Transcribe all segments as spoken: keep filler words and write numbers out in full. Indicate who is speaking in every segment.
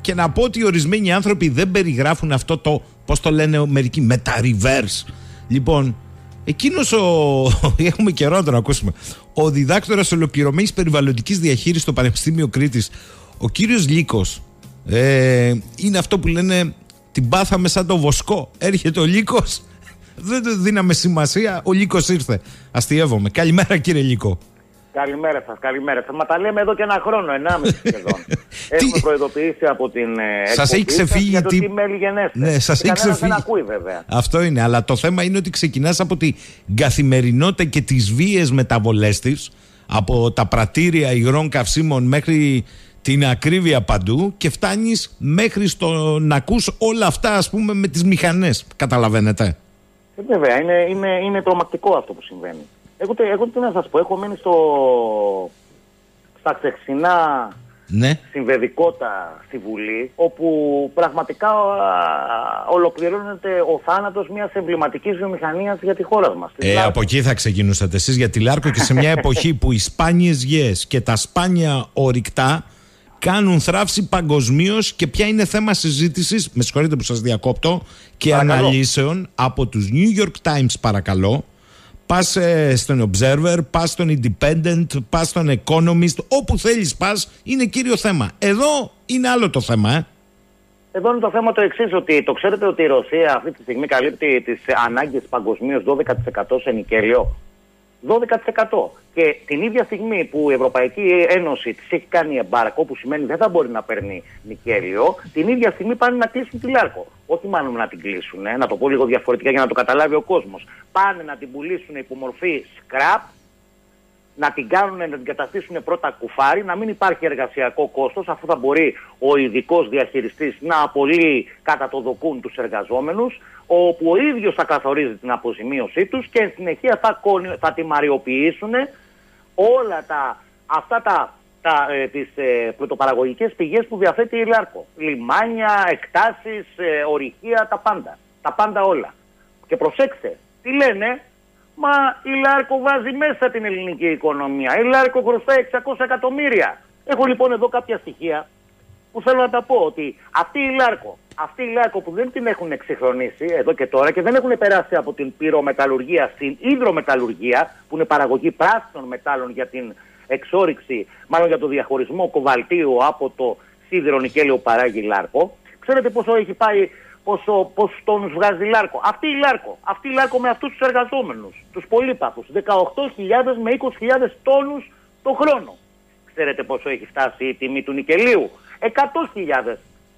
Speaker 1: Και να πω ότι ορισμένοι άνθρωποι δεν περιγράφουν αυτό το, πώς το λένε μερικοί, με τα reverse. Λοιπόν, εκείνος ο. Έχουμε καιρό να τον ακούσουμε. Ο διδάκτορας ολοκληρωμένης περιβαλλοντικής διαχείρισης στο Πανεπιστήμιο Κρήτης, ο κύριος Λύκος, ε, είναι αυτό που λένε την πάθαμε σαν το βοσκό. Έρχεται ο Λύκος, δεν του δίναμε σημασία, ο Λύκος ήρθε. Αστειεύομαι. Καλημέρα, κύριε Λύκο.
Speaker 2: Καλημέρα σας, καλημέρα σας. Μα τα λέμε εδώ και ένα χρόνο, ενάμιση σχεδόν. Έχουμε προειδοποιήσει από την εκπομπή
Speaker 1: σας έχει ξεφύγει
Speaker 2: για το
Speaker 1: τι...
Speaker 2: τι μέλη γενέστε.
Speaker 1: Ναι, σας έχει ξεφύγει.
Speaker 2: Δεν ακούει βέβαια.
Speaker 1: Αυτό είναι, αλλά το θέμα είναι ότι ξεκινάς από την καθημερινότητα και τις βίαιες μεταβολές της, από τα πρατήρια υγρών καυσίμων μέχρι την ακρίβεια παντού, και φτάνεις μέχρι στο να ακούς όλα αυτά, ας πούμε, με τις μηχανές. Καταλαβαίνετε.
Speaker 2: Ε, βέβαια, είναι, είναι, είναι τρομακτικό αυτό που συμβαίνει. Εγώ, εγώ τι να σας πω, έχω μείνει στο, στα ξεχσινά, ναι, συμβεδικότα στη Βουλή, όπου πραγματικά α, ολοκληρώνεται ο θάνατος μιας εμβληματικής βιομηχανίας για τη χώρα μας.
Speaker 1: Ε, από εκεί θα ξεκινούσατε εσείς για τη Λάρκο, και σε μια εποχή που οι σπάνιες γιές και τα σπάνια ορυκτά κάνουν θράψη παγκοσμίως, και ποια είναι θέμα συζήτησης, με συγχωρείτε που σας διακόπτω, και παρακαλώ, αναλύσεων από τους New York Times, παρακαλώ. Πας ε, στον Observer, πας στον Independent, πας στον Economist, όπου θέλεις πας, είναι κύριο θέμα. Εδώ είναι άλλο το θέμα, ε.
Speaker 2: Εδώ είναι το θέμα το εξής, ότι το ξέρετε ότι η Ρωσία αυτή τη στιγμή καλύπτει τις ανάγκες παγκοσμίως δώδεκα τοις εκατό σε νικέλιο. δώδεκα τοις εκατό. Και την ίδια στιγμή που η Ευρωπαϊκή Ένωση της έχει κάνει εμπάρκο, που σημαίνει δεν θα μπορεί να παίρνει νικέλιο, την ίδια στιγμή πάνε να κλείσουν τη Λάρκο. Όχι μάλλον να την κλείσουν, ε, να το πω λίγο διαφορετικά για να το καταλάβει ο κόσμος. Πάνε να την πουλήσουν υπό μορφή scrap, να την κάνουν, να την καταστήσουν πρώτα κουφάρι, να μην υπάρχει εργασιακό κόστος, αφού θα μπορεί ο ειδικός διαχειριστής να απολύει κατά το δοκούν τους εργαζόμενους, όπου ο ίδιος θα καθορίζει την αποζημίωσή τους, και εν συνεχεία θα, θα τιμαριοποιήσουν όλα τα, αυτά τα, τα, ε, τις ε, πρωτοπαραγωγικές πηγές που διαθέτει η Λάρκο. Λιμάνια, εκτάσεις, ε, ορυχεία, τα πάντα. Τα πάντα όλα. Και προσέξτε, τι λένε, μα η Λάρκο βάζει μέσα την ελληνική οικονομία. Η Λάρκο χρωστάει εξακόσια εκατομμύρια. Έχω λοιπόν εδώ κάποια στοιχεία που θέλω να τα πω, ότι αυτή η Λάρκο, αυτή η Λάρκο που δεν την έχουν εξυγχρονίσει εδώ και τώρα και δεν έχουν περάσει από την πυρομεταλλουργία στην υδρομεταλλουργία, που είναι παραγωγή πράσινων μετάλλων για την εξόρυξη, μάλλον για το διαχωρισμό κοβαλτίου από το σίδηρο νικέλιο παράγει η Λάρκο. Ξέρετε πόσο έχει πάει, πόσο, πόσους τόνους βγάζει η Λάρκο. Αυτή η Λάρκο, αυτή η Λάρκο με αυτούς τους εργαζόμενους, τους πολύπαθους, δεκαοκτώ χιλιάδες με είκοσι χιλιάδες τόνους το χρόνο. Ξέρετε πόσο έχει φτάσει η τιμή του νικελίου? εκατό χιλιάδες.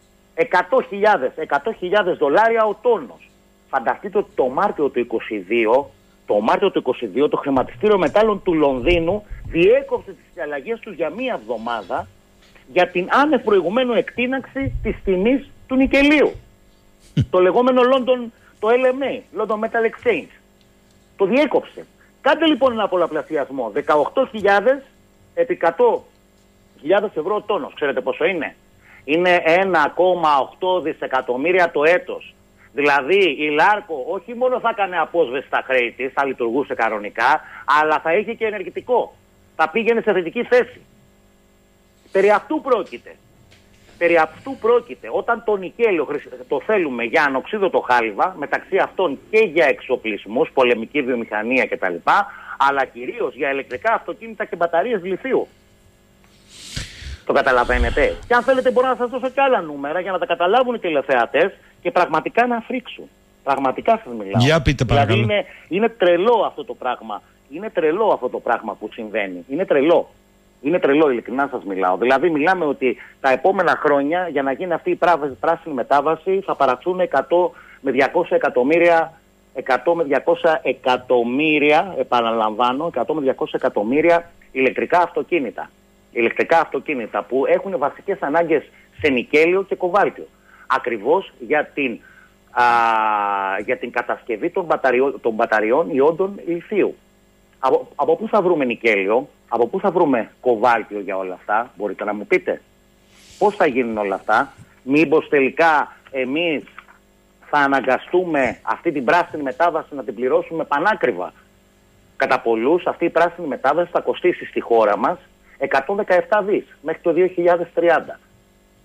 Speaker 2: εκατό χιλιάδες δολάρια ο τόνος. Φανταστείτε ότι το Μάρτιο του είκοσι δύο, το Μάρτιο του είκοσι δύο το χρηματιστήριο μετάλλων του Λονδίνου διέκοψε τις συναλλαγές τους για μία εβδομάδα για την άνευ προηγουμένου εκτείναξη της τιμής του νικελίου. Το λεγόμενο London, το ελ εμ έι, London Metal Exchange. Το διέκοψε. Κάντε λοιπόν ένα πολλαπλασιασμό. δεκαοκτώ χιλιάδες επί εκατό χιλιάδες ευρώ ο τόνος. Ξέρετε πόσο είναι? Είναι ένα κόμμα οκτώ δισεκατομμύρια το έτος. Δηλαδή η Λάρκο όχι μόνο θα έκανε απόσβεση στα χρέη της, θα λειτουργούσε κανονικά, αλλά θα είχε και ενεργητικό. Θα πήγαινε σε θετική θέση. Περί αυτού πρόκειται. Περί αυτού πρόκειται. Όταν το νικέλιο το θέλουμε για ανοξίδωτο χάλιβα, μεταξύ αυτών και για εξοπλισμούς, πολεμική βιομηχανία κτλ., αλλά κυρίως για ηλεκτρικά αυτοκίνητα και μπαταρίες λιθίου. Το καταλαβαίνετε? Και αν θέλετε μπορώ να σας δώσω και άλλα νούμερα για να τα καταλάβουν οι τηλεθεατές και πραγματικά να φρίξουν. Πραγματικά σας μιλάω.
Speaker 1: Για πείτε παρακαλώ.
Speaker 2: Δηλαδή είναι, είναι τρελό αυτό το πράγμα. Είναι τρελό αυτό το πράγμα που συμβαίνει. Είναι τρελό. Είναι τρελό, ειλικρινά σας μιλάω. Δηλαδή μιλάμε ότι τα επόμενα χρόνια για να γίνει αυτή η πράσινη μετάβαση θα παραχθούν εκατό με διακόσια εκατομμύρια, εκατό με διακόσια εκατομμύρια, επαναλαμβάνω, εκατό με διακόσια εκατομμύρια ηλεκτρικά αυτοκίνητα. Ηλεκτρικά αυτοκίνητα που έχουν βασικές ανάγκες σε νικέλιο και κοβάλτιο. Ακριβώς για την, α, για την κατασκευή των, μπαταριών, των μπαταριών ιόντων λιθίου. Από, από πού θα βρούμε νικέλιο, από πού θα βρούμε κοβάλτιο για όλα αυτά, μπορείτε να μου πείτε? Πώς θα γίνουν όλα αυτά? Μήπως τελικά εμείς θα αναγκαστούμε αυτή την πράσινη μετάβαση να την πληρώσουμε πανάκριβα? Κατά πολλούς αυτή η πράσινη μετάβαση θα κοστίσει στη χώρα μας εκατόν δεκαεπτά δις μέχρι το δύο χιλιάδες τριάντα.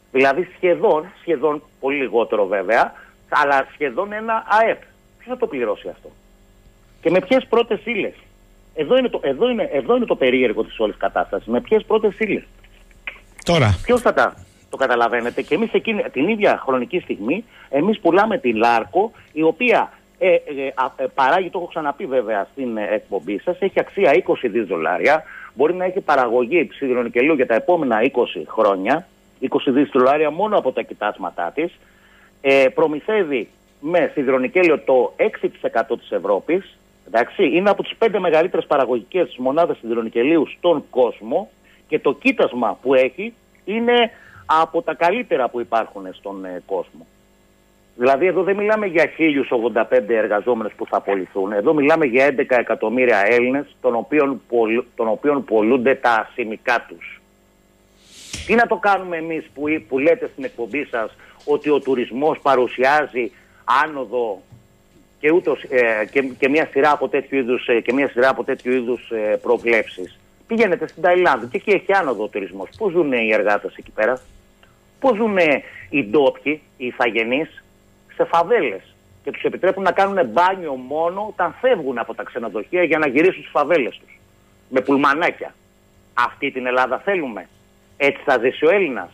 Speaker 2: Δηλαδή σχεδόν, σχεδόν πολύ λιγότερο βέβαια, αλλά σχεδόν ένα ΑΕΠ. Ποιος θα το πληρώσει αυτό? Και με ποιες πρώτες ύλες? Εδώ είναι το, εδώ είναι, εδώ είναι το περίεργο της όλης κατάστασης. Με ποιες πρώτες ύλες?
Speaker 1: Τώρα.
Speaker 2: Ποιος θα τα... Το καταλαβαίνετε. Και εμείς εκείνη, την ίδια χρονική στιγμή, εμείς πουλάμε τη Λάρκο, η οποία ε, ε, ε, παράγει, το έχω ξαναπεί βέβαια στην ε, εκπομπή σας, έχει αξία είκοσι δισεκατομμύρια δολάρια, μπορεί να έχει παραγωγή σιδηρονικελίου για τα επόμενα είκοσι χρόνια, είκοσι δισεκατομμύρια δολάρια μόνο από τα κοιτάσματά της, ε, προμηθεύει με σιδηρονικέλιο το έξι τοις εκατό της Ευρώπης, εντάξει, είναι από τις πέντε μεγαλύτερες παραγωγικές μονάδες σιδηρονικελίου στον κόσμο και το κοίτασμα που έχει είναι από τα καλύτερα που υπάρχουν στον ε, κόσμο. Δηλαδή εδώ δεν μιλάμε για χίλιους ογδόντα πέντε εργαζόμενους που θα απολυθούν. Εδώ μιλάμε για έντεκα εκατομμύρια Έλληνες των οποίων, πολλ, των οποίων πολλούνται τα ασημικά τους. Τι να το κάνουμε εμείς που, που λέτε στην εκπομπή σας ότι ο τουρισμός παρουσιάζει άνοδο και, ούτως, ε, και, και, μια σειρά από τέτοιου είδους, ε, και μια σειρά από τέτοιου είδους ε, προβλέψεις. Πηγαίνετε στην Ταϊλάνδη και εκεί έχει άνοδο ο τουρισμός. Πώς ζουν οι εργάτες εκεί πέρα? Πώς ζουν οι ντόπιοι, οι ηθαγενείς? Σε φαβέλες. Και τους επιτρέπουν να κάνουν μπάνιο μόνο όταν φεύγουν από τα ξενοδοχεία για να γυρίσουν στις φαβέλες τους. Με πουλμανάκια. Αυτή την Ελλάδα θέλουμε? Έτσι θα ζήσει ο Έλληνας?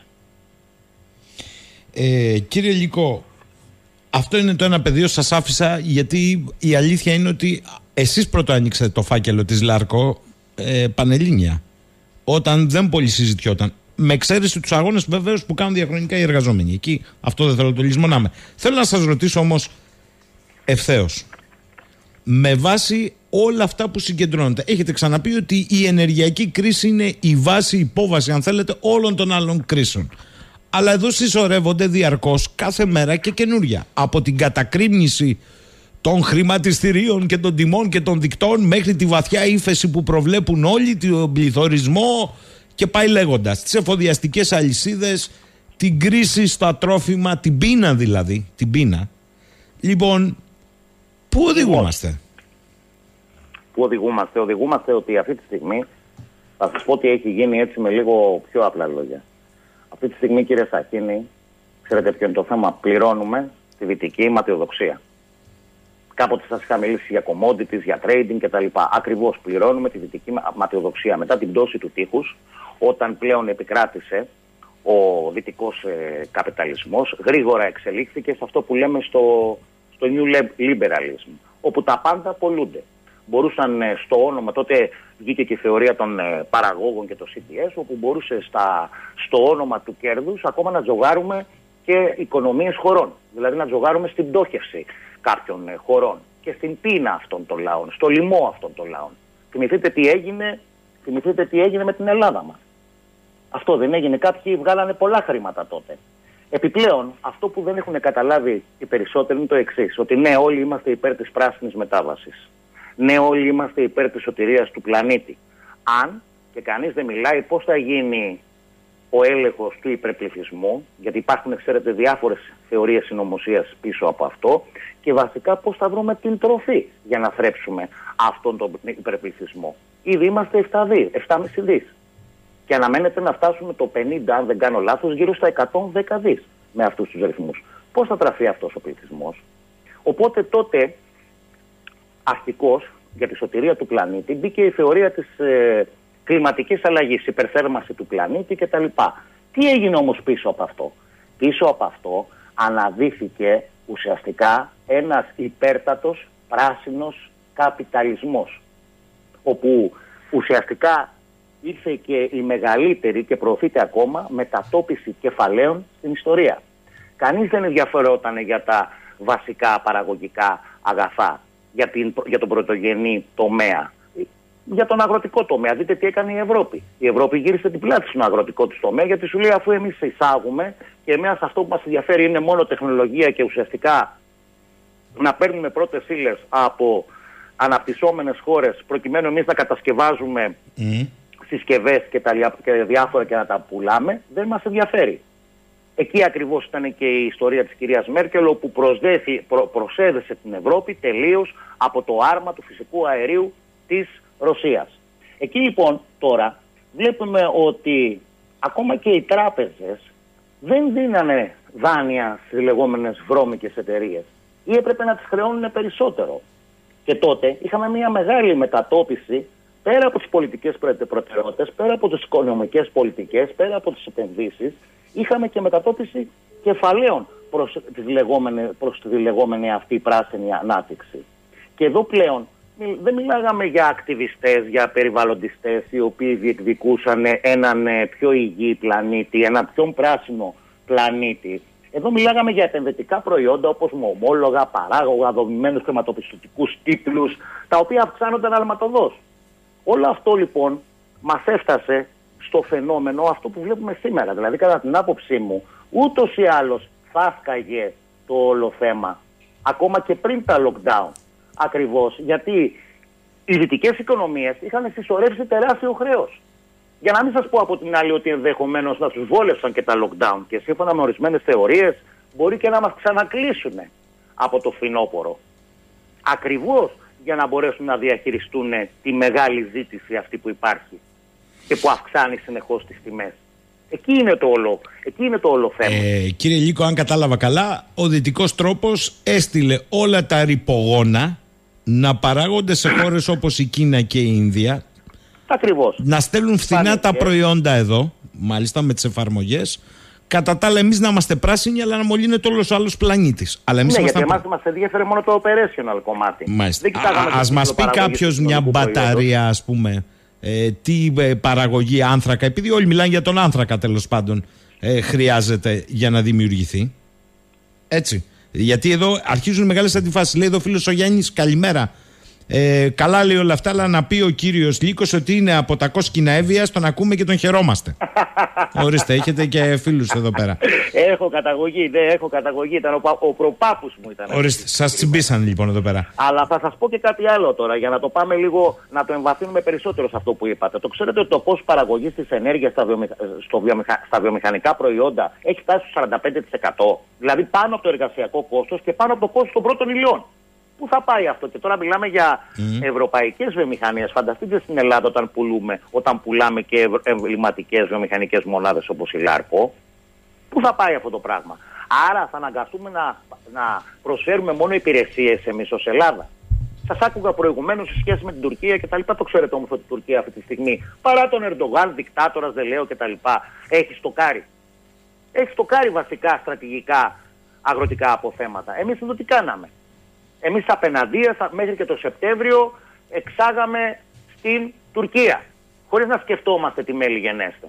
Speaker 1: Ε, κύριε Λυκό, αυτό είναι το ένα πεδίο, σας άφησα γιατί η αλήθεια είναι ότι εσείς πρώτο ανοίξατε το φάκελο της Λάρκο ε, πανελλήνια, όταν δεν πολύ συζητιόταν. Με εξαίρεση τους αγώνες βεβαίως που κάνουν διαχρονικά οι εργαζόμενοι. Εκεί αυτό δεν θέλω να το λησμονάμε. Θέλω να σας ρωτήσω όμως ευθέως. Με βάση όλα αυτά που συγκεντρώνονται, έχετε ξαναπεί ότι η ενεργειακή κρίση είναι η βάση, η υπόβαση, αν θέλετε, όλων των άλλων κρίσεων. Αλλά εδώ συσσωρεύονται διαρκώς κάθε μέρα και καινούρια. Από την κατακρήμνηση των χρηματιστηρίων και των τιμών και των δικτών μέχρι τη βαθιά ύφεση που προβλέπουν όλοι, τον πληθωρισμό και πάει λέγοντας. Τις εφοδιαστικές αλυσίδες, την κρίση στα τρόφιμα, την πείνα δηλαδή. Την πείνα. Λοιπόν, πού οδηγούμαστε?
Speaker 2: Πού οδηγούμαστε? Οδηγούμαστε ότι αυτή τη στιγμή, θα σας πω ότι έχει γίνει έτσι με λίγο πιο απλά λόγια. Αυτή τη στιγμή, κύριε Σαχίνη, ξέρετε ποιο είναι το θέμα? Πληρώνουμε τη δυτική ματαιοδοξία. Κάποτε σας είχα μιλήσει για commodities, για trading κτλ. Ακριβώς πληρώνουμε τη δυτική ματαιοδοξία μετά την πτώση του τείχους, όταν πλέον επικράτησε ο δυτικός ε, καπιταλισμός, γρήγορα εξελίχθηκε σε αυτό που λέμε στο, στο New Liberalism, όπου τα πάντα πολλούνται. Μπορούσαν ε, στο όνομα, τότε βγήκε και η θεωρία των ε, παραγόγων και το σι τι ες, όπου μπορούσε στα, στο όνομα του κέρδους ακόμα να τζογάρουμε και οικονομίες χωρών. Δηλαδή να τζογάρουμε στην πτώχευση κάποιων ε, χωρών και στην πείνα αυτών των λαών, στο λοιμό αυτών των λαών. Θυμηθείτε τι έγινε, θυμηθείτε τι έγινε με την Ελλάδα μας. Αυτό δεν έγινε? Κάποιοι βγάλανε πολλά χρήματα τότε. Επιπλέον, αυτό που δεν έχουν καταλάβει οι περισσότεροι είναι το εξής, ότι ναι, όλοι είμαστε υπέρ της πράσινης μετάβασης. Ναι, όλοι είμαστε υπέρ της σωτηρίας του πλανήτη. Αν, και κανείς δεν μιλάει, πώς θα γίνει ο έλεγχος του υπερπληθυσμού, γιατί υπάρχουν, ξέρετε, διάφορες θεωρίες συνωμοσίας πίσω από αυτό, και βασικά πώς θα βρούμε την τροφή για να θρέψουμε αυτόν τον υπερπληθυσμό. Ήδη είμαστε επτά κόμμα πέντε δις. Και αναμένεται να φτάσουμε το πενήντα, αν δεν κάνω λάθος, γύρω στα εκατόν δέκα δις με αυτούς τους ρυθμούς. Πώς θα τραφεί αυτός ο πληθυσμός? Οπότε τότε, αστικώς, για τη σωτηρία του πλανήτη, μπήκε η θεωρία της ε, κλιματικής αλλαγής, υπερθέρμανση του πλανήτη κτλ. Τι έγινε όμως πίσω από αυτό? Πίσω από αυτό αναδύθηκε ουσιαστικά ένας υπέρτατος πράσινος καπιταλισμός, όπου ουσιαστικά ήρθε και η μεγαλύτερη και προωθείται ακόμα μετατόπιση κεφαλαίων στην ιστορία. Κανείς δεν ενδιαφερόταν για τα βασικά παραγωγικά αγαθά, για, την, για τον πρωτογενή τομέα, για τον αγροτικό τομέα. Δείτε τι έκανε η Ευρώπη. Η Ευρώπη γύρισε την πλάτη στον αγροτικό του τομέα, γιατί σου λέει αφού εμείς εισάγουμε και εμείς αυτό που μας ενδιαφέρει είναι μόνο τεχνολογία και ουσιαστικά να παίρνουμε πρώτες ύλες από αναπτυσσόμενες χώρες προκειμένου εμείς να κατασκευάζουμε mm. συσκευές και, τα, και διάφορα και να τα πουλάμε, δεν μας ενδιαφέρει. Εκεί ακριβώς ήταν και η ιστορία της κυρίας Μέρκελ, όπου προσδέθη, προ, προσέδεσε την Ευρώπη τελείως από το άρμα του φυσικού αερίου της Ρωσίας. Εκεί λοιπόν τώρα βλέπουμε ότι ακόμα και οι τράπεζες δεν δίνανε δάνεια στις λεγόμενες βρώμικες εταιρείες ή έπρεπε να τις χρεώνουν περισσότερο. Και τότε είχαμε μια μεγάλη μετατόπιση πέρα από τις πολιτικές προτεραιότητες, πέρα από τις οικονομικές πολιτικές, πέρα από τις επενδύσεις, είχαμε και μετατόπιση κεφαλαίων προς τη λεγόμενη, προς τη λεγόμενη αυτή πράσινη ανάπτυξη. Και εδώ πλέον δεν μιλάγαμε για ακτιβιστές, για περιβαλλοντιστές οι οποίοι διεκδικούσαν έναν πιο υγιή πλανήτη, έναν πιο πράσινο πλανήτη. Εδώ μιλάγαμε για επενδυτικά προϊόντα όπως ομόλογα, παράγωγα, δομημένους χρηματοπιστωτικούς τίτλους, τα οποία αυξάνονταν αλματοδός. Όλο αυτό λοιπόν μας έφτασε στο φαινόμενο αυτό που βλέπουμε σήμερα. Δηλαδή, κατά την άποψή μου, ούτως ή άλλως θα σκαγε το όλο θέμα, ακόμα και πριν τα lockdown. Ακριβώς γιατί οι δυτικές οικονομίες είχαν συσσωρεύσει τεράστιο χρέος. Για να μην σας πω από την άλλη ότι ενδεχομένως να τους βόλευσαν και τα lockdown και σύμφωνα με ορισμένες θεωρίες μπορεί και να μας ξανακλείσουν από το φθινόπωρο. Ακριβώς για να μπορέσουν να διαχειριστούν τη μεγάλη ζήτηση αυτή που υπάρχει και που αυξάνει συνεχώς τις τιμές. Εκεί είναι το όλο, εκεί είναι το όλο θέμα.
Speaker 1: Ε, κύριε Λύκο, αν κατάλαβα καλά, ο δυτικός τρόπος έστειλε όλα τα ρυπογόνα να παράγονται σε χώρες όπως η Κίνα και η Ινδία.
Speaker 2: Ακριβώς.
Speaker 1: Να στέλνουν φθηνά Πάνε τα και... προϊόντα εδώ, μάλιστα με τις εφαρμογές. Κατά τα άλλα, εμείς να είμαστε πράσινοι, αλλά να μολύνεται όλος ο άλλος πλανήτης. Αλλά εμείς
Speaker 2: ναι,
Speaker 1: είμαστε
Speaker 2: γιατί εμάς μας ενδιαφέρει μόνο το operational κομμάτι.
Speaker 1: Μάλιστα. Α, ας μας πει κάποιος μια μπαταρία, ας πούμε, ε, τι ε, παραγωγή άνθρακα, επειδή όλοι μιλάνε για τον άνθρακα τέλος πάντων, ε, χρειάζεται για να δημιουργηθεί. Έτσι. Γιατί εδώ αρχίζουν μεγάλες αντιφάσεις. Λέει εδώ ο φίλος ο Γιάννης, καλημέρα. Ε, καλά λέει όλα αυτά, αλλά να πει ο κύριος Λύκος ότι είναι από τα κόσκινα έβεια, τον ακούμε και τον χαιρόμαστε. Ορίστε, έχετε και φίλους εδώ πέρα.
Speaker 2: Έχω καταγωγή, ναι, έχω καταγωγή. Ήταν ο, ο προπάπους μου ήταν.
Speaker 1: Ορίστε, σας τσιμπήσαν λοιπόν εδώ πέρα.
Speaker 2: Αλλά θα σας πω και κάτι άλλο τώρα, για να το πάμε λίγο, να το εμβαθύνουμε περισσότερο σε αυτό που είπατε. Το ξέρετε ότι το κόστος παραγωγής της ενέργειας στα, βιομηχα... στο βιομηχα... στα βιομηχανικά προϊόντα έχει φτάσει στο σαράντα πέντε τοις εκατό. Δηλαδή πάνω από το εργασιακό κόστος και πάνω από το κόστος των πρώτων υλιών. Πού θα πάει αυτό? Και τώρα μιλάμε για mm. ευρωπαϊκές βιομηχανίες. Φανταστείτε στην Ελλάδα όταν, πουλούμε, όταν πουλάμε και εμβληματικές βιομηχανικές μονάδες όπως η Λάρκο. Πού θα πάει αυτό το πράγμα? Άρα θα αναγκαστούμε να, να προσφέρουμε μόνο υπηρεσίες εμείς ως Ελλάδα. Σας άκουγα προηγουμένως σε σχέση με την Τουρκία κτλ. Το ξέρετε όμως ότι η Τουρκία αυτή τη στιγμή, παρά τον Ερντογάν, δικτάτορας, δεν λέω κτλ., έχει στοκάρει. Έχει στοκάρει βασικά στρατηγικά αγροτικά αποθέματα. Εμείς εδώ τι κάναμε? Εμείς απέναντίας μέχρι και το Σεπτέμβριο εξάγαμε στην Τουρκία, χωρίς να σκεφτόμαστε τι μέλη γενέστε.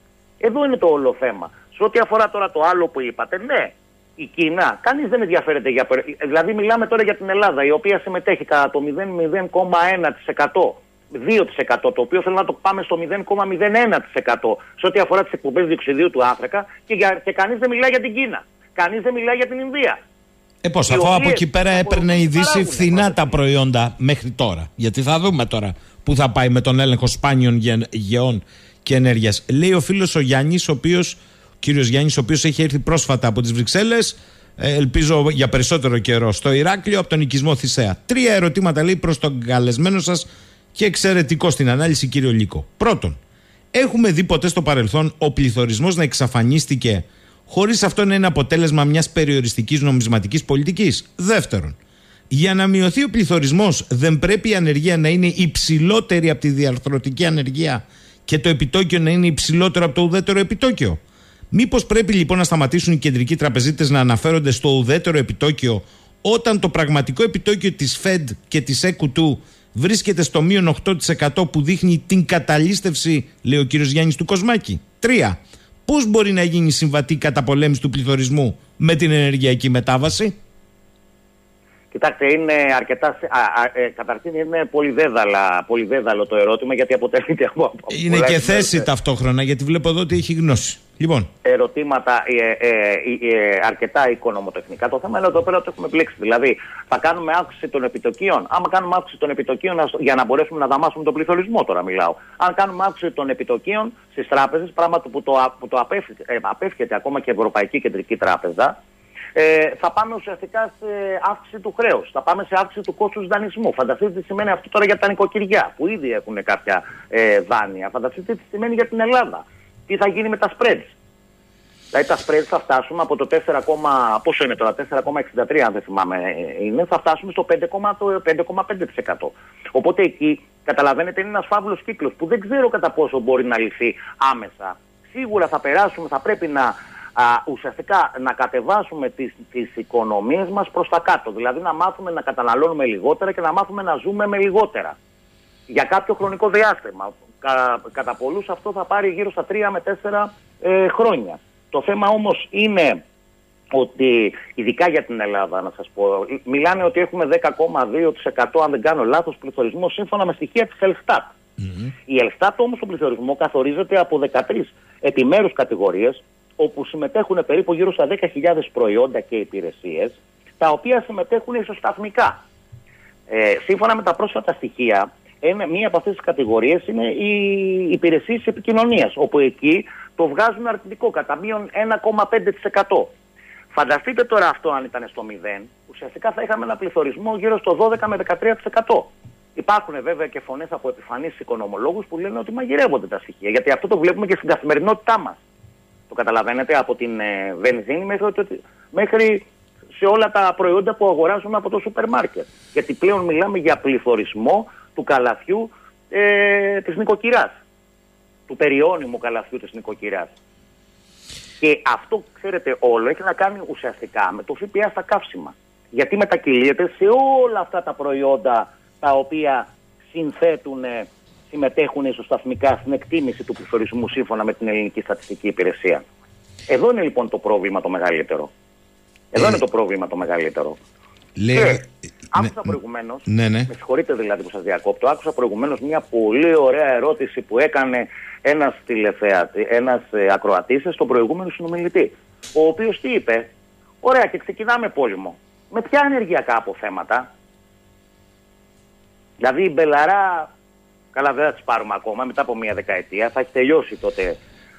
Speaker 2: Εδώ είναι το όλο θέμα. Σε ό,τι αφορά τώρα το άλλο που είπατε, ναι, η Κίνα, κανείς δεν ενδιαφέρεται για... Δηλαδή μιλάμε τώρα για την Ελλάδα, η οποία συμμετέχει κατά το μηδέν κόμμα ένα τοις εκατό, δύο τοις εκατό, το οποίο θέλω να το πάμε στο μηδέν κόμμα μηδέν ένα τοις εκατό σε ό,τι αφορά τις εκπομπές διοξιδίου του άνθρακα και, για... και κανείς δεν μιλάει για την Κίνα. Κανείς δεν μιλάει για την Ινδία.
Speaker 1: Ε, πώς, αφού από εκεί πέρα έπαιρνε η Δύση φθηνά τα προϊόντα μέχρι τώρα. Γιατί θα δούμε τώρα που θα πάει με τον έλεγχο σπάνιων γεών και ενέργειας. Λέει ο φίλος ο Γιάννης, ο οποίος, ο κύριος Γιάννης, ο οποίος έχει έρθει πρόσφατα από τις Βρυξέλλες, ε, ελπίζω για περισσότερο καιρό, στο Ηράκλειο, από τον οικισμό Θησέα. Τρία ερωτήματα λέει προς τον καλεσμένο σας και εξαιρετικό στην ανάλυση, κύριο Λύκο. Πρώτον, έχουμε δει ποτέ στο παρελθόν ο πληθωρισμός να εξαφανίστηκε χωρίς αυτό να είναι αποτέλεσμα μιας περιοριστικής νομισματικής πολιτικής? Δεύτερον, για να μειωθεί ο πληθωρισμός δεν πρέπει η ανεργία να είναι υψηλότερη από τη διαρθρωτική ανεργία και το επιτόκιο να είναι υψηλότερο από το ουδέτερο επιτόκιο? Μήπως πρέπει λοιπόν να σταματήσουν οι κεντρικοί τραπεζίτες να αναφέρονται στο ουδέτερο επιτόκιο όταν το πραγματικό επιτόκιο της Fed και της ι κιου του βρίσκεται στο μείον οκτώ τοις εκατό που δείχνει την καταλήστευση, λέει ο κύριος Γιάννης του Κοσμάκη? Τρία. Πώς μπορεί να γίνει συμβατή καταπολέμηση του πληθωρισμού με την ενεργειακή μετάβαση?
Speaker 2: Κοιτάξτε, είναι αρκετά. Α, α, ε, καταρχήν είναι πολύ δέδαλα, πολύ δέδαλο το ερώτημα, γιατί αποτελείται από.
Speaker 1: Είναι και θέση ταυτόχρονα, γιατί βλέπω εδώ ότι έχει γνώση. Λοιπόν.
Speaker 2: Ερωτήματα ε, ε, ε, ε, αρκετά οικονομοτεχνικά. Το θέμα είναι εδώ πέρα το έχουμε πλήξει. Δηλαδή, θα κάνουμε αύξηση των επιτοκίων. Άμα κάνουμε αύξηση των επιτοκίων για να μπορέσουμε να δαμάσουμε τον πληθωρισμό, τώρα μιλάω. Αν κάνουμε αύξηση των επιτοκίων στις τράπεζες, πράγμα που το, που το απέφχεται, ε, απέφχεται ακόμα και η Ευρωπαϊκή Κεντρική Τράπεζα, Ε, θα πάμε ουσιαστικά σε αύξηση του χρέους. Θα πάμε σε αύξηση του κόστους δανεισμού. Φανταστείτε τι σημαίνει αυτό τώρα για τα νοικοκυριά που ήδη έχουν κάποια ε, δάνεια. Φανταστείτε τι σημαίνει για την Ελλάδα. Τι θα γίνει με τα spreads. Δηλαδή τα spread θα φτάσουμε από το τέσσερα, πόσο είναι τώρα, τέσσερα κόμμα εξήντα τρία αν δεν θυμάμαι είναι, θα φτάσουμε στο πέντε κόμμα πέντε τοις εκατό. Οπότε εκεί καταλαβαίνετε είναι ένας φαύλος κύκλος που δεν ξέρω κατά πόσο μπορεί να λυθεί άμεσα. Σίγουρα θα περάσουμε, θα πρέπει να α, ουσιαστικά να κατεβάσουμε τις, τις οικονομίες μας προς τα κάτω. Δηλαδή να μάθουμε να καταναλώνουμε λιγότερα και να μάθουμε να ζούμε με λιγότερα. Για κάποιο χρονικό διάστημα. Κα, κατά πολλούς αυτό θα πάρει γύρω στα τρία με τέσσερα ε, χρόνια. Το θέμα όμως είναι ότι, ειδικά για την Ελλάδα να σας πω, μιλάνε ότι έχουμε δέκα κόμμα δύο τοις εκατό αν δεν κάνω λάθος πληθωρισμό σύμφωνα με στοιχεία της Ελστάτ. Mm-hmm. Η Ελστάτ όμως τον πληθωρισμό καθορίζεται από δεκατρείς επιμέρους κατηγορίες όπου συμμετέχουν περίπου γύρω στα δέκα χιλιάδες προϊόντα και υπηρεσίες τα οποία συμμετέχουν ισοσταθμικά. Ε, σύμφωνα με τα πρόσφατα στοιχεία, ένα, μία από αυτές τις κατηγορίες είναι οι υπηρεσίες επικοινωνίας, όπου εκεί το βγάζουν αρνητικό κατά μείον ένα κόμμα πέντε τοις εκατό. Φανταστείτε τώρα αυτό αν ήταν στο μηδέν, ουσιαστικά θα είχαμε ένα πληθωρισμό γύρω στο δώδεκα με δεκατρία τοις εκατό. Υπάρχουν βέβαια και φωνές από επιφανείς οικονομολόγους που λένε ότι μαγειρεύονται τα στοιχεία, γιατί αυτό το βλέπουμε και στην καθημερινότητά μας. Το καταλαβαίνετε, από την ε, βενζίνη μέχρι, μέχρι σε όλα τα προϊόντα που αγοράζουμε από το σούπερ μάρκετ. Γιατί πλέον μιλάμε για πληθωρισμό του καλαθιού ε, της νοικοκυράς. Του περιώνυμου καλαθιού της νοικοκυράς. Και αυτό, ξέρετε, όλο έχει να κάνει ουσιαστικά με το ΦΠΑ στα καύσιμα. Γιατί μετακυλείται σε όλα αυτά τα προϊόντα τα οποία συνθέτουν, συμμετέχουν ισοσταθμικά στην εκτίμηση του πληθωρισμού σύμφωνα με την Ελληνική Στατιστική Υπηρεσία. Εδώ είναι λοιπόν το πρόβλημα το μεγαλύτερο. Εδώ ε, είναι το πρόβλημα το μεγαλύτερο.
Speaker 1: Λέει,
Speaker 2: και,
Speaker 1: ναι,
Speaker 2: άκουσα προηγουμένως,
Speaker 1: ναι, ναι.
Speaker 2: με συγχωρείτε δηλαδή που σας διακόπτω, άκουσα προηγουμένως μια πολύ ωραία ερώτηση που έκανε ένας, τηλεθεατη, ένας ε, ακροατής στον προηγούμενο συνομιλητή. Ο οποίος τι είπε, ωραία και ξεκινάμε πόλεμο. Με ποια ενεργειακά αποθέματα? Δηλαδή η Μπελαρά, καλά δεν θα τις πάρουμε ακόμα, μετά από μια δεκαετία θα έχει τελειώσει τότε,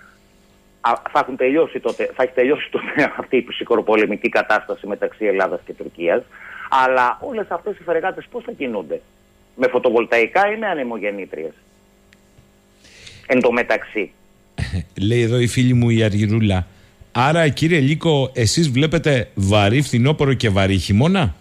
Speaker 2: θα, έχουν τελειώσει τότε, θα έχει τελειώσει τότε αυτή η ψυχροπολεμική κατάσταση μεταξύ Ελλάδας και Τουρκίας. Αλλά όλες αυτές οι φρεγάτες πώς θα κινούνται? Με φωτοβολταϊκά ή με ανεμογεννήτριες? Εν τω μεταξύ.
Speaker 1: Λέει εδώ η φίλη μου η Αργυρούλα. Άρα κύριε Λύκο, εσείς βλέπετε βαρύ φθινόπωρο και βαρύ χειμώνα?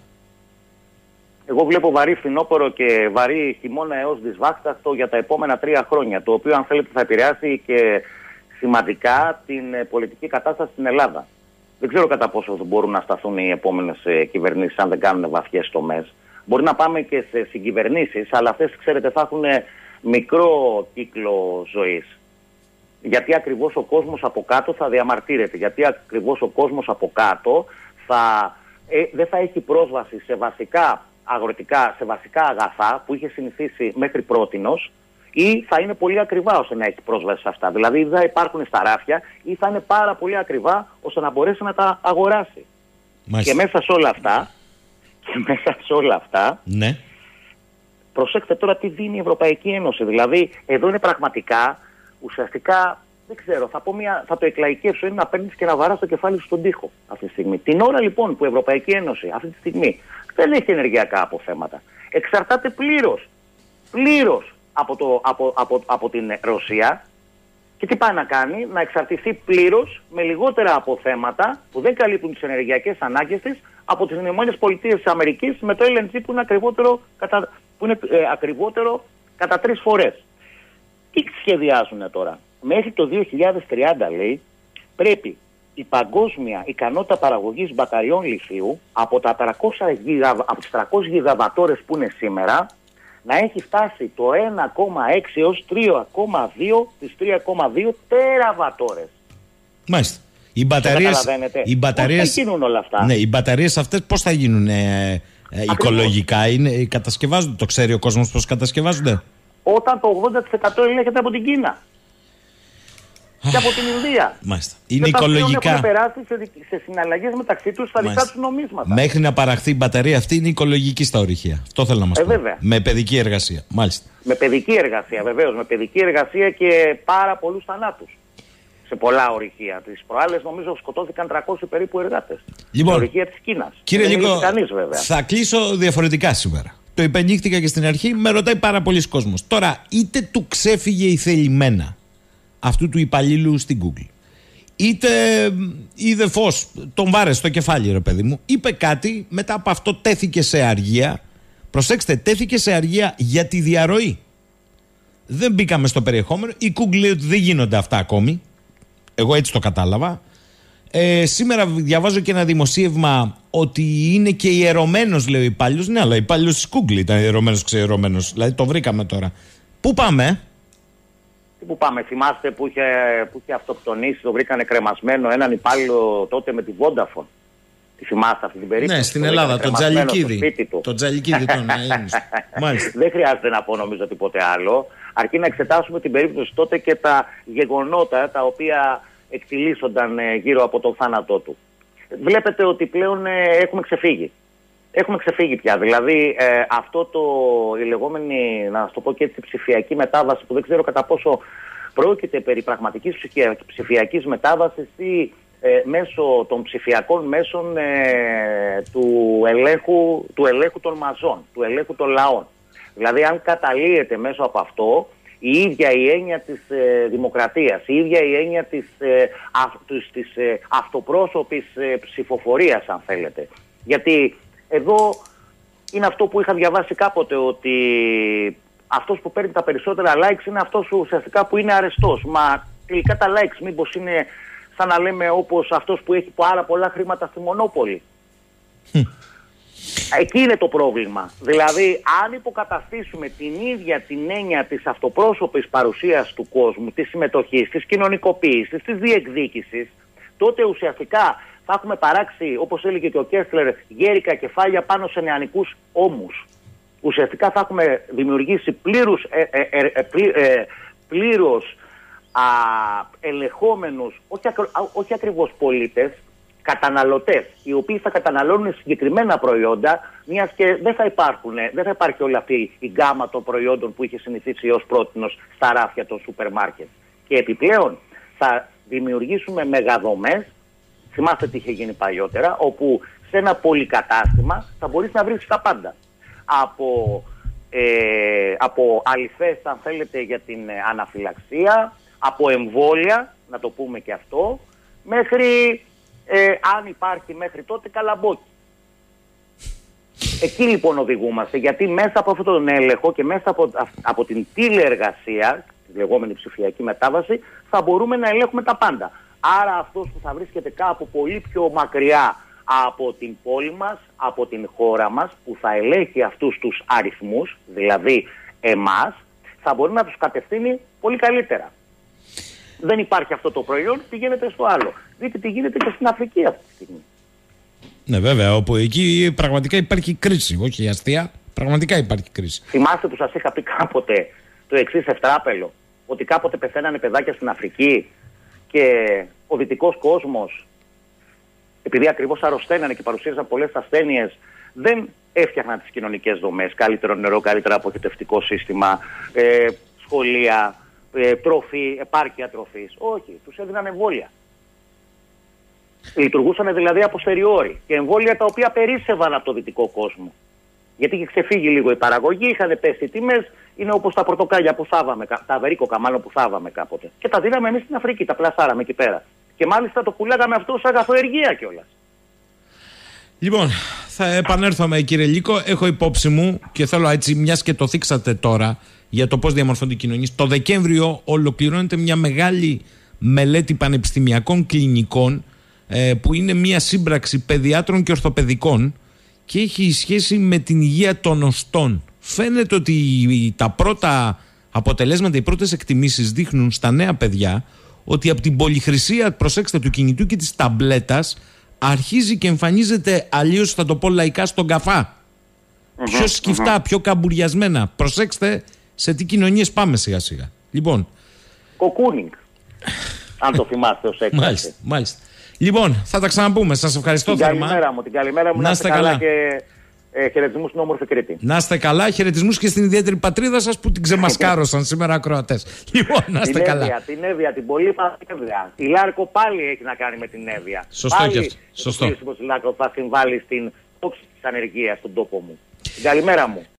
Speaker 2: Εγώ βλέπω βαρύ φθινόπωρο και βαρύ χειμώνα έως δυσβάσταχτο για τα επόμενα τρία χρόνια. Το οποίο αν θέλετε θα επηρεάσει και σημαντικά την πολιτική κατάσταση στην Ελλάδα. Δεν ξέρω κατά πόσο μπορούν να σταθούν οι επόμενες κυβερνήσεις αν δεν κάνουν βαθιές τομές. Μπορεί να πάμε και σε συγκυβερνήσεις, αλλά αυτές ξέρετε θα έχουν μικρό κύκλο ζωής. Γιατί ακριβώς ο κόσμος από κάτω θα διαμαρτύρεται. Γιατί ακριβώς ο κόσμος από κάτω θα, ε, δεν θα έχει πρόσβαση σε βασικά αγροτικά, σε βασικά αγαθά που είχε συνηθίσει μέχρι πρότινος, ή θα είναι πολύ ακριβά ώστε να έχει πρόσβαση σε αυτά. Δηλαδή δεν θα υπάρχουν στα ράφια ή θα είναι πάρα πολύ ακριβά ώστε να μπορέσει να τα αγοράσει. Μάλιστα. Και μέσα σε όλα αυτά, και μέσα σε όλα αυτά,
Speaker 1: ναι.
Speaker 2: Προσέξτε τώρα τι δίνει η Ευρωπαϊκή Ένωση. Δηλαδή εδώ είναι πραγματικά, ουσιαστικά, δεν ξέρω, θα, πω μια, θα το εκλαϊκεύσω, είναι να παίρνεις και να βαράς το κεφάλι σου στον τοίχο αυτή τη στιγμή. Την ώρα λοιπόν που η Ευρωπαϊκή Ένωση αυτή τη στιγμή δεν έχει ενεργειακά αποθέματα, εξαρτάται πλήρως, πλήρως από, το, από, από, από την Ρωσία, και τι πάει να κάνει? Να εξαρτηθεί πλήρως με λιγότερα αποθέματα που δεν καλύπτουν τις ενεργειακές ανάγκες της από τις ΗΠΑ με το ελ εν τζι που είναι ακριβότερο κατά, που είναι, ε, ακριβότερο κατά τρεις φορές. Τι σχεδιάζουν τώρα? Μέχρι το δύο χιλιάδες τριάντα λέει πρέπει η παγκόσμια ικανότητα παραγωγής μπαταριών λιθίου από, τα τριακόσια γιγα, από τις τριακόσιες γιγαβατόρες που είναι σήμερα να έχει φτάσει το ένα κόμμα έξι έως τρία κόμμα δύο τις τρία κόμμα δύο τεραβατόρες.
Speaker 1: Μάλιστα. Οι μπαταρίες, οι μπαταρίες,
Speaker 2: πώς θα γίνουν όλα αυτά?
Speaker 1: Ναι, οι μπαταρίες αυτές πώς θα γίνουν ε, ε, οικολογικά, είναι, κατασκευάζονται, το ξέρει ο κόσμος πώς κατασκευάζονται?
Speaker 2: Όταν το ογδόντα τοις εκατό ελέγχεται από την Κίνα και από την Ινδία.
Speaker 1: Μάλιστα. Είναι και οικολογικά.
Speaker 2: Έχουν περάσει σε, σε συναλλαγές μεταξύ τους στα δικά τους νομίσματα.
Speaker 1: Μέχρι να παραχθεί η μπαταρία αυτή είναι οικολογική στα ορυχεία. Αυτό θέλω να μας
Speaker 2: ε,
Speaker 1: πω.
Speaker 2: Βέβαια.
Speaker 1: Με παιδική εργασία. Μάλιστα.
Speaker 2: Με παιδική εργασία, βεβαίως. Με παιδική εργασία και πάρα πολλούς θανάτους. Σε πολλά ορυχεία. Τις προάλλες νομίζω σκοτώθηκαν τριακόσιοι περίπου εργάτες. Λοιπόν, στα ορυχεία της Κίνας.
Speaker 1: Κύριε Λύκο, θα κλείσω διαφορετικά σήμερα. Το υπενήχθηκα και στην αρχή, με ρωτάει πάρα πολλοί κόσμος. Τώρα, είτε του ξέφυγε η θελημένα αυτού του υπαλλήλου στην Google, είτε είδε φως, τον βάρε στο κεφάλι ρε παιδί μου, είπε κάτι, μετά από αυτό τέθηκε σε αργία. Προσέξτε, τέθηκε σε αργία για τη διαρροή. Δεν μπήκαμε στο περιεχόμενο. Η Google λέει ότι δεν γίνονται αυτά ακόμη. Εγώ έτσι το κατάλαβα. Ε, σήμερα διαβάζω και ένα δημοσίευμα ότι είναι και ιερωμένος, λέει ο υπάλληλος. Ναι, αλλά ο υπάλληλος της Google ήταν ιερωμένος, ξεϊερωμένος. Δηλαδή το βρήκαμε τώρα. Πού πάμε?
Speaker 2: Τι που πάμε, θυμάστε που είχε, που είχε αυτοκτονήσει, το βρήκανε κρεμασμένο έναν υπάλληλο τότε με τη Vodafone. Τη θυμάστε αυτή την περίπτωση?
Speaker 1: Ναι, στην Ελλάδα, τον Τζαλικίδη. Τον Τζαλικίδη τον Μάλιστα.
Speaker 2: Δεν χρειάζεται να πω νομίζω τίποτε άλλο. Αρκεί να εξετάσουμε την περίπτωση τότε και τα γεγονότα τα οποία εκτιλήσονταν γύρω από τον θάνατό του. Βλέπετε ότι πλέον έχουμε ξεφύγει. Έχουμε ξεφύγει πια. Δηλαδή ε, αυτό το, η λεγόμενη, να το πω και έτσι, ψηφιακή μετάβαση, που δεν ξέρω κατά πόσο πρόκειται περί πραγματικής ψηφιακής μετάβασης ή ε, μέσω των ψηφιακών μέσων ε, του, ελέγχου, του ελέγχου των μαζών, του ελέγχου των λαών. Δηλαδή αν καταλύεται μέσω από αυτό η ίδια η έννοια της ε, δημοκρατίας, η ίδια η έννοια της, ε, α, της, της ε, αυτοπρόσωπης ε, ψηφοφορίας, αν θέλετε. Γιατί εδώ είναι αυτό που είχα διαβάσει κάποτε, ότι αυτός που παίρνει τα περισσότερα likes είναι αυτός ουσιαστικά που είναι αρεστός. Μα τελικά τα likes μήπως είναι σαν να λέμε όπως αυτός που έχει πάρα πολλά χρήματα στη Μονόπολη? Εκεί είναι το πρόβλημα. Δηλαδή, αν υποκαταστήσουμε την ίδια την έννοια της αυτοπρόσωπης παρουσίας του κόσμου, της συμμετοχής, της κοινωνικοποίησης, της διεκδίκησης, τότε ουσιαστικά θα έχουμε παράξει, όπως έλεγε και ο Κέσλερ, γέρικα κεφάλια πάνω σε νεανικούς ώμους. Ουσιαστικά θα έχουμε δημιουργήσει πλήρους, ε, ε, ε, ε, πλή, ε, πλήρως α, ελεγχόμενους, όχι, ακρι, όχι ακριβώς πολίτες, καταναλωτές, οι οποίοι θα καταναλώνουν συγκεκριμένα προϊόντα, μιας και δεν θα, υπάρχουν, δεν θα υπάρχει όλη αυτή η γκάμα των προϊόντων που είχε συνηθίσει ως πρότινος στα ράφια των σούπερ μάρκετ. Και επιπλέον θα δημιουργήσουμε μεγαδομές. Θυμάστε τι είχε γίνει παλιότερα, όπου σε ένα πολυκατάστημα θα μπορείς να βρεις τα πάντα. Από, ε, από αλυφές, αν θέλετε, για την αναφυλαξία, από εμβόλια, να το πούμε και αυτό, μέχρι, ε, αν υπάρχει μέχρι τότε, καλαμπόκι. Εκεί λοιπόν οδηγούμαστε, γιατί μέσα από αυτόν τον έλεγχο και μέσα από, από την τηλεεργασία, τη λεγόμενη ψηφιακή μετάβαση, θα μπορούμε να ελέγχουμε τα πάντα. Άρα αυτός που θα βρίσκεται κάπου πολύ πιο μακριά από την πόλη μας, από την χώρα μας, που θα ελέγχει αυτούς τους αριθμούς, δηλαδή εμάς, θα μπορεί να τους κατευθύνει πολύ καλύτερα. Δεν υπάρχει αυτό το προϊόν, τι γίνεται στο άλλο. Δείτε τι γίνεται και στην Αφρική αυτή τη στιγμή.
Speaker 1: Ναι, βέβαια, όπου εκεί πραγματικά υπάρχει κρίση, όχι αστεία, πραγματικά υπάρχει κρίση.
Speaker 2: Θυμάστε που σας είχα πει κάποτε το εξής ευτράπελο, ότι κάποτε πεθαίνανε παιδάκια στην Αφρική και ο δυτικός κόσμος, επειδή ακριβώς αρρωσταίνανε και παρουσίαζαν πολλές ασθένειες, δεν έφτιαχναν τις κοινωνικές δομές, καλύτερο νερό, καλύτερο αποχετευτικό σύστημα, ε, σχολεία, ε, τροφή, επάρκεια τροφής. Όχι, τους έδιναν εμβόλια. Λειτουργούσαν δηλαδή a posteriori και εμβόλια τα οποία περίσσευαν από το δυτικό κόσμο. Γιατί είχε ξεφύγει λίγο η παραγωγή, είχαν πέσει οι τιμές, είναι όπως τα πορτοκάλια που θάβαμε, τα αβερίκοκα μάλλον που θάβαμε κάποτε. Και τα δίναμε εμείς στην Αφρική, τα πλασάραμε εκεί πέρα. Και μάλιστα το πουλάγαμε αυτό ως αγαθοεργία κιόλας.
Speaker 1: Λοιπόν, θα επανέλθουμε κύριε Λύκο. Έχω υπόψη μου και θέλω έτσι, μιας και το θίξατε τώρα, για το πώς διαμορφώνται οι κοινωνίες. Το Δεκέμβριο ολοκληρώνεται μια μεγάλη μελέτη πανεπιστημιακών κλινικών, ε, που είναι μια σύμπραξη παιδιάτρων και ορθοπαιδικών και έχει σχέση με την υγεία των οστών. Φαίνεται ότι τα πρώτα αποτελέσματα, οι πρώτες εκτιμήσεις δείχνουν στα νέα παιδιά ότι από την πολυχρησία, προσέξτε, του κινητού και της ταμπλέτας αρχίζει και εμφανίζεται, αλλιώς θα το πω λαϊκά, στον καφά. Mm-hmm, πιο σκυφτά, mm-hmm. πιο καμπουριασμένα. Προσέξτε σε τι κοινωνίες πάμε σιγά σιγά. Λοιπόν.
Speaker 2: Κοκούνινγκ. Αν το θυμάστε ως έκφραση.
Speaker 1: Μάλιστα, μάλιστα. Λοιπόν, θα τα ξαναπούμε. Σας ευχαριστώ
Speaker 2: την
Speaker 1: θερμά.
Speaker 2: Καλημέρα μου, την καλημέρα μου. Να είστε καλά, καλά. Και ε, χαιρετισμούς στην όμορφη Κρήτη.
Speaker 1: Να είστε καλά, χαιρετισμούς και στην ιδιαίτερη πατρίδα σας που την ξεμασκάρωσαν σήμερα ακροατές. Λοιπόν, να είστε
Speaker 2: την
Speaker 1: καλά.
Speaker 2: Εύβοια, την Εύβοια, την πολύ Εύβοια. Η Λάρκο πάλι έχει να κάνει με την Εύβοια.
Speaker 1: Σωστό πάλι και αυτό. Σωστό.
Speaker 2: Ο Λάρκο θα συμβάλλει στην όξη της ανεργίας στον τόπο μου. Την καλημέρα μου.